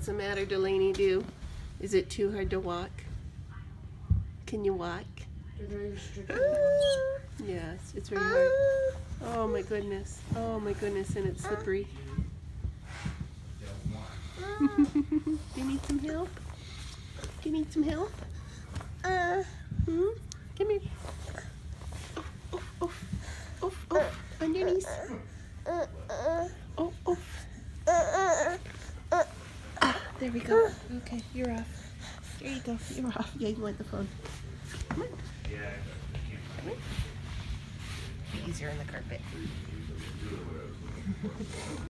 What's the matter, Delaney? Is it too hard to walk? Can you walk? Yes, it's very hard. Oh my goodness. Oh my goodness, and it's slippery. Do you need some help? Do you need some help? Come here. Oof, oof, oof, oof. On your knees. Oh, oof. There we go. Okay, you're off. There you go. You're off. Yeah, you want the phone. Come on. Come on. Easier on the carpet.